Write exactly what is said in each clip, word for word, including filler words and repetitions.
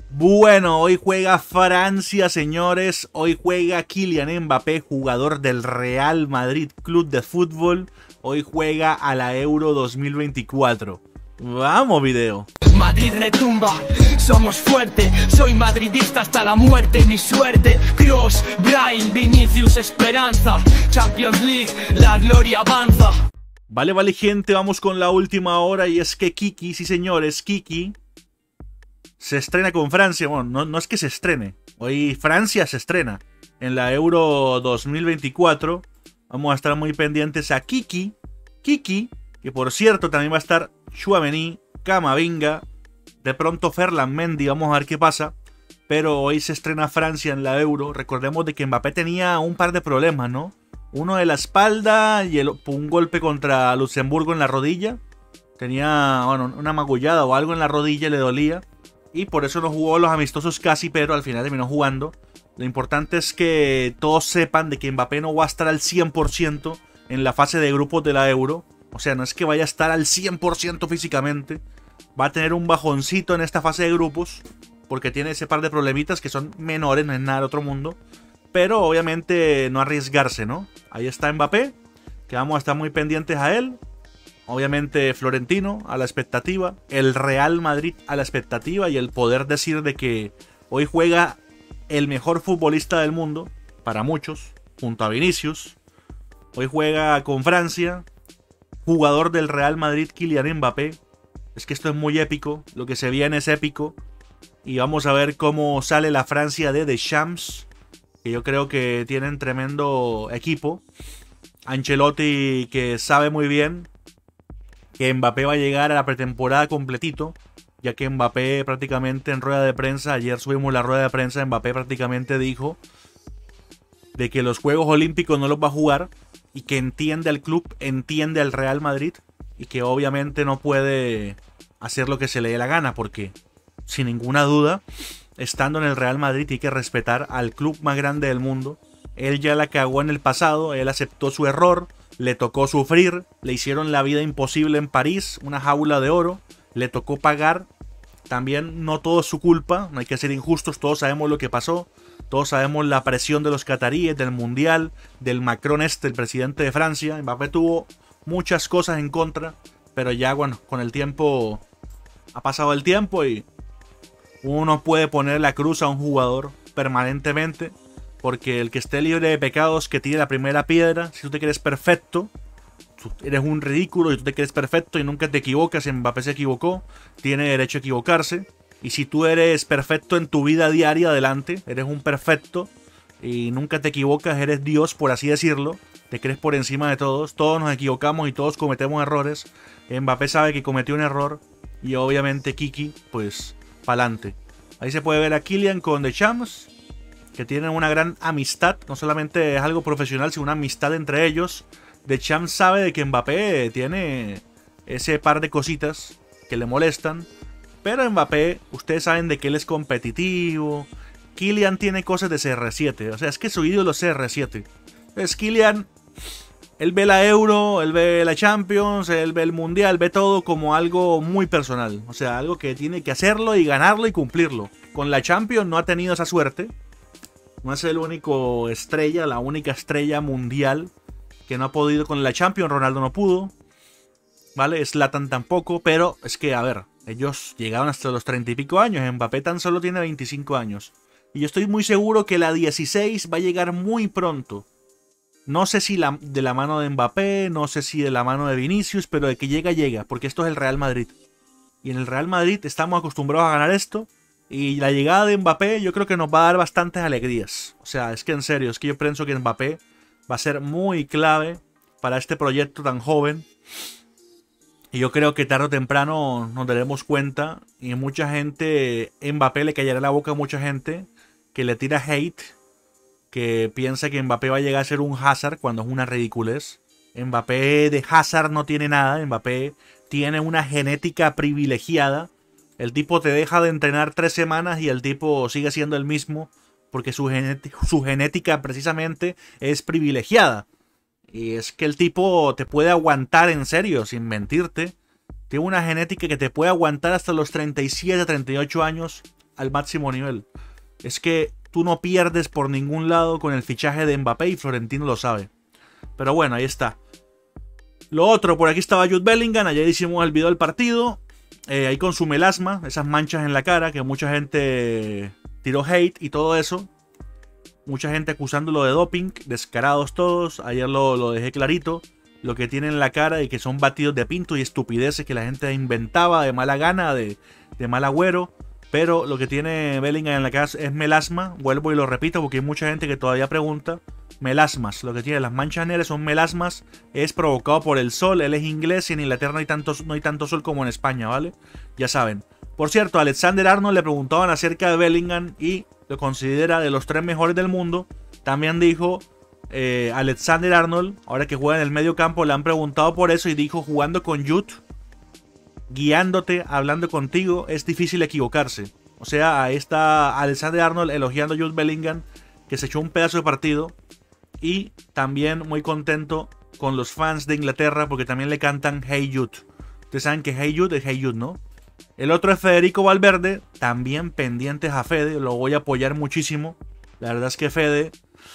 Bueno, hoy juega Francia, señores. Hoy juega Kylian Mbappé, jugador del Real Madrid Club de Fútbol. Hoy juega a la Euro dos mil veinticuatro. Vamos, video. Madrid retumba, somos fuerte. Soy madridista hasta la muerte, mi suerte. Kroos, Brian, Vinicius, Esperanza. Champions League, la gloria avanza. Vale, vale, gente, vamos con la última hora. Y es que Kiki, sí señores, Kiki se estrena con Francia. Bueno, no, no es que se estrene. Hoy Francia se estrena en la Euro dos mil veinticuatro. Vamos a estar muy pendientes a Kiki. Kiki, que por cierto también va a estar Tchouaméni, Camavinga, de pronto Ferland Mendy, vamos a ver qué pasa. Pero hoy se estrena Francia en la Euro. Recordemos de que Mbappé tenía un par de problemas, ¿no? Uno de la espalda y el, un golpe contra Luxemburgo en la rodilla. Tenía, bueno, una magullada o algo en la rodilla, le dolía. Y por eso no jugó los amistosos casi, pero al final terminó jugando. Lo importante es que todos sepan de que Mbappé no va a estar al cien por ciento en la fase de grupos de la Euro. O sea, no es que vaya a estar al cien por ciento físicamente. Va a tener un bajoncito en esta fase de grupos, porque tiene ese par de problemitas que son menores, no es nada de otro mundo. Pero obviamente no arriesgarse, ¿no? Ahí está Mbappé, que vamos a estar muy pendientes a él. Obviamente Florentino a la expectativa, el Real Madrid a la expectativa y el poder decir de que hoy juega el mejor futbolista del mundo, para muchos, junto a Vinicius. Hoy juega con Francia, jugador del Real Madrid Kylian Mbappé. Es que esto es muy épico, lo que se viene es épico. Y vamos a ver cómo sale la Francia de Deschamps, que yo creo que tienen tremendo equipo. Ancelotti, que sabe muy bien que Mbappé va a llegar a la pretemporada completito, ya que Mbappé prácticamente en rueda de prensa, ayer subimos la rueda de prensa, Mbappé prácticamente dijo de que los Juegos Olímpicos no los va a jugar y que entiende al club, entiende al Real Madrid y que obviamente no puede hacer lo que se le dé la gana, porque sin ninguna duda, estando en el Real Madrid hay que respetar al club más grande del mundo. Él ya la cagó en el pasado, él aceptó su error, le tocó sufrir, le hicieron la vida imposible en París, una jaula de oro, le tocó pagar. También no todo es su culpa, no hay que ser injustos, todos sabemos lo que pasó, todos sabemos la presión de los cataríes, del mundial, del Macron este, el presidente de Francia. Mbappé tuvo muchas cosas en contra, pero ya bueno, con el tiempo ha pasado el tiempo y uno puede poner la cruz a un jugador permanentemente, porque el que esté libre de pecados que tire la primera piedra. Si tú te crees perfecto, tú eres un ridículo y tú te crees perfecto y nunca te equivocas. Mbappé se equivocó, tiene derecho a equivocarse. Y si tú eres perfecto en tu vida diaria, adelante, eres un perfecto y nunca te equivocas, eres Dios, por así decirlo. Te crees por encima de todos, todos nos equivocamos y todos cometemos errores. Mbappé sabe que cometió un error y obviamente Kiki, pues, pa'lante. Ahí se puede ver a Kylian con Deschamps, que tienen una gran amistad, no solamente es algo profesional, sino una amistad entre ellos. Deschamps sabe de que Mbappé tiene ese par de cositas que le molestan, pero Mbappé, ustedes saben de que él es competitivo. Kylian tiene cosas de C R siete, o sea, es que su ídolo es C R siete. Es Kylian, él ve la Euro, él ve la Champions, él ve el Mundial, ve todo como algo muy personal, o sea, algo que tiene que hacerlo y ganarlo y cumplirlo. Con la Champions no ha tenido esa suerte. No es el único estrella, la única estrella mundial que no ha podido con la Champions. Ronaldo no pudo, ¿vale? Zlatan tampoco, pero es que, a ver, ellos llegaron hasta los treinta y pico años. Mbappé tan solo tiene veinticinco años. Y yo estoy muy seguro que la dieciséis va a llegar muy pronto. No sé si la, de la mano de Mbappé, no sé si de la mano de Vinicius, pero de que llega, llega, porque esto es el Real Madrid. Y en el Real Madrid estamos acostumbrados a ganar esto. Y la llegada de Mbappé yo creo que nos va a dar bastantes alegrías. O sea, es que en serio, es que yo pienso que Mbappé va a ser muy clave para este proyecto tan joven. Y yo creo que tarde o temprano nos daremos cuenta. Y mucha gente, Mbappé le callará la boca a mucha gente que le tira hate, que piensa que Mbappé va a llegar a ser un Hazard cuando es una ridiculez. Mbappé de Hazard no tiene nada. Mbappé tiene una genética privilegiada. El tipo te deja de entrenar tres semanas y el tipo sigue siendo el mismo porque su, su genética precisamente es privilegiada. Y es que el tipo te puede aguantar en serio, sin mentirte. Tiene una genética que te puede aguantar hasta los treinta y siete, treinta y ocho años al máximo nivel. Es que tú no pierdes por ningún lado con el fichaje de Mbappé y Florentino lo sabe. Pero bueno, ahí está. Lo otro, por aquí estaba Jude Bellingham, ayer hicimos el video del partido. Eh, ahí con su melasma, esas manchas en la cara que mucha gente tiró hate y todo eso. Mucha gente acusándolo de doping, descarados todos. Ayer lo, lo dejé clarito. Lo que tiene en la cara y que son batidos de pinto y estupideces que la gente inventaba de mala gana, de, de mal agüero. Pero lo que tiene Bellingham en la cara es melasma. Vuelvo y lo repito porque hay mucha gente que todavía pregunta. Melasmas, lo que tiene las manchas negras son melasmas. Es provocado por el sol. Él es inglés y en Inglaterra no hay tanto, no hay tanto sol como en España, ¿vale? Ya saben. Por cierto, a Alexander Arnold le preguntaban acerca de Bellingham y lo considera de los tres mejores del mundo. También dijo eh, Alexander Arnold, ahora que juega en el medio campo, le han preguntado por eso y dijo: jugando con Jude, guiándote, hablando contigo, es difícil equivocarse. O sea, ahí está Alexander Arnold elogiando a Jude Bellingham, que se echó un pedazo de partido. Y también muy contento con los fans de Inglaterra porque también le cantan Hey Jude. Ustedes saben que Hey Jude es Hey Jude, ¿no? El otro es Federico Valverde, también pendientes a Fede, lo voy a apoyar muchísimo. La verdad es que Fede,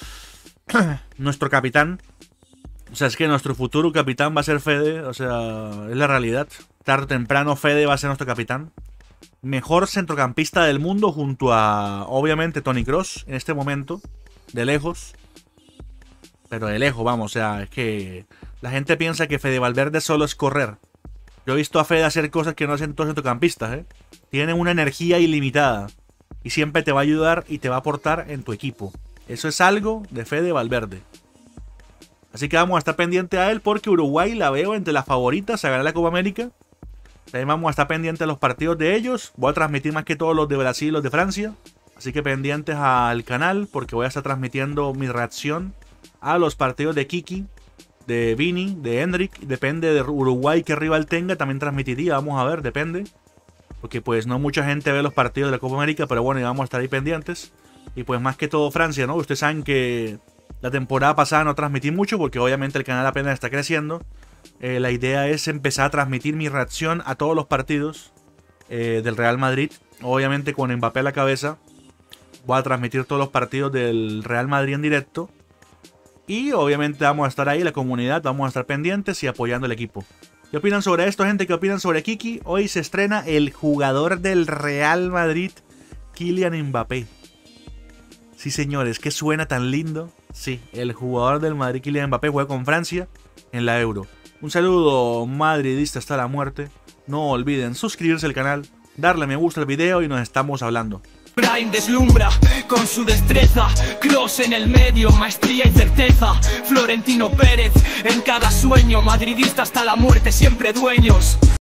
nuestro capitán, o sea, es que nuestro futuro capitán va a ser Fede, o sea, es la realidad. Tarde o temprano Fede va a ser nuestro capitán. Mejor centrocampista del mundo junto a, obviamente, Toni Kroos en este momento, de lejos. Pero de lejos, vamos, o sea, es que la gente piensa que Fede Valverde solo es correr. Yo he visto a Fede hacer cosas que no hacen todos los centrocampistas, ¿eh? Tiene una energía ilimitada y siempre te va a ayudar y te va a aportar en tu equipo. Eso es algo de Fede Valverde. Así que vamos a estar pendiente a él porque Uruguay la veo entre las favoritas a ganar la Copa América. También vamos a estar pendientes a los partidos de ellos. Voy a transmitir más que todos los de Brasil y los de Francia. Así que pendientes al canal porque voy a estar transmitiendo mi reacción a los partidos de Kiki, de Vini, de Hendrik. Depende de Uruguay qué rival tenga, también transmitiría, vamos a ver, depende. Porque pues no mucha gente ve los partidos de la Copa América, pero bueno, vamos a estar ahí pendientes. Y pues más que todo Francia, ¿no? Ustedes saben que la temporada pasada no transmití mucho porque obviamente el canal apenas está creciendo. Eh, la idea es empezar a transmitir mi reacción a todos los partidos eh, del Real Madrid. Obviamente con Mbappé a la cabeza voy a transmitir todos los partidos del Real Madrid en directo. Y obviamente vamos a estar ahí, la comunidad, vamos a estar pendientes y apoyando al equipo. ¿Qué opinan sobre esto, gente? ¿Qué opinan sobre Kiki? Hoy se estrena el jugador del Real Madrid, Kylian Mbappé. Sí, señores, que suena tan lindo. Sí, el jugador del Madrid, Kylian Mbappé, juega con Francia en la Euro. Un saludo madridista hasta la muerte. No olviden suscribirse al canal, darle me gusta al video y nos estamos hablando. Prime deslumbra con su destreza, Kroos en el medio, maestría y certeza, Florentino Pérez en cada sueño, madridista hasta la muerte, siempre dueños.